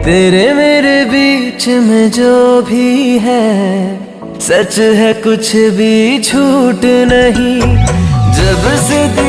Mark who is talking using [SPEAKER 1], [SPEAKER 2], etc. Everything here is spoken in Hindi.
[SPEAKER 1] तेरे मेरे बीच में जो भी है सच है, कुछ भी झूठ नहीं। जब से